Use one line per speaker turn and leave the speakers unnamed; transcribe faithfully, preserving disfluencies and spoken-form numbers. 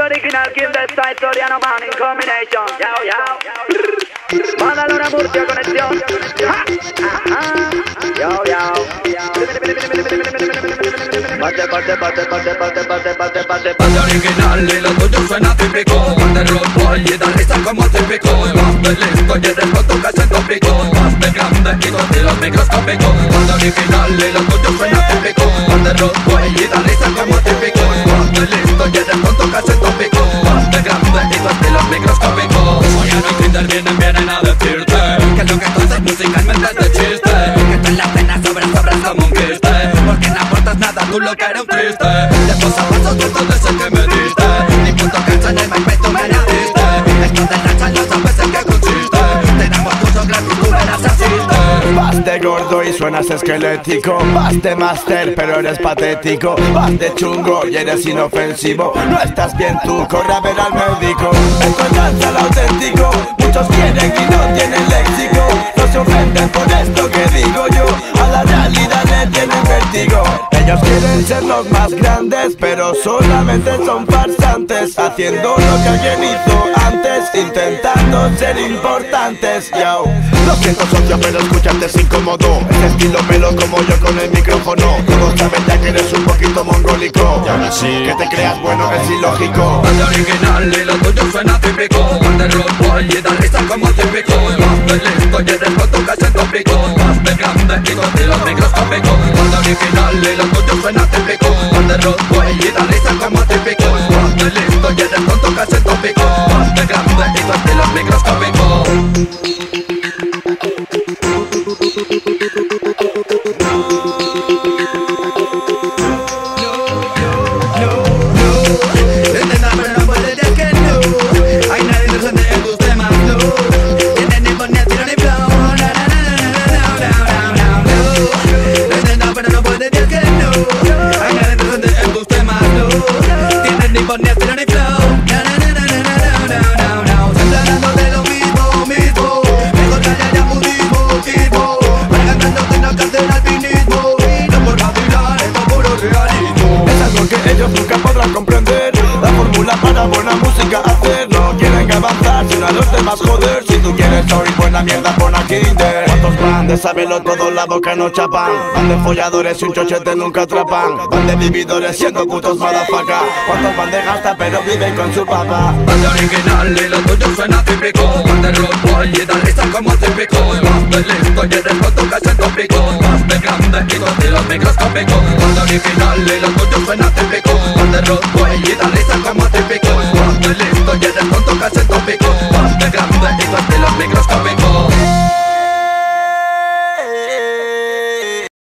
original, King del Side, Soriano Man in combination. Yao, yao. Mándale una Murcia conexión. Yao, yao. Parte, parte, parte, parte, parte, parte, parte, parte.
Parte original y lo tuyo suena típico. Parte road boy y da risa como típico. Más de listo y eres con tu casa en tópico. Más de grande y tu estilo microscópico. Parte original y lo tuyo suena típico. Parte road boy y da risa como típico. Más de listo y eres con tu casa en tópico. Más de grande y tu estilo microscópico. Soriano y Kinder vienen, vienen a decirte que lo que tú haces musicalmente es de chiste. Que tú en la pena sobras, sobras como un quiste. Porque no aportas nada, tú lo que eres un triste. De paso a paso tú todo ese que me diste. Ni punto cancha en el MySpace tú me añadiste. Esto de la charla sabes en qué consiste. Te damos curso gratis, tú verás asiste.
Vas de gordo y suenas esquelético. Vas de máster pero eres patético. Vas de chungo y eres inofensivo. No estás bien tú, corre a ver al médico. Esto es danza al auténtico. Muchos quieren y no tienen léxico. No se ofenden por esto que digo yo. A la realidad le tienen vértigo. Ellos quieren ser los más grandes, pero solamente son farsantes, haciendo lo que alguien hizo antes, intentando ser importantes. Yo, lo siento socio, pero escucharte es incómodo. Ese estilo pelo como yo con el micrófono. Todos saben ya que eres un poquito mongólico. Y ahora sí, que te creas bueno es ilógico.
Parte original y lo tuyo suena típico. Parte road boy y da risa como típico. Más de listo y eres con tu casa en tópico. Más de grande y tu estilo microscópico. Parte original y lo tuyo suena típico. Parte road boy y da risa como típico. Más de listo y eres con tu casa en tópico. Más de grande y tu estilo microscópico.
Nunca podrán comprender la fórmula para buena música hacer. No quieren avanzar, sino a los demás joder. Si tú quieres oír buena mierda, pon a Kinder. ¿Cuántos van de saberlo todo la boca no chapan? Van de folladores y un chochete nunca atrapan. Van de vividores siendo putos motherfucker. ¿Cuántos van de gasta pero viven con su papá?
Parte original y lo tuyo suena típico. Parte road boy y da risa como típico. Más de listo y eres con tu casa en tópico. Más de grande y tu estilo microscópico. Parte original y lo tuyo suena típico. Parte road boy y da risa como típico.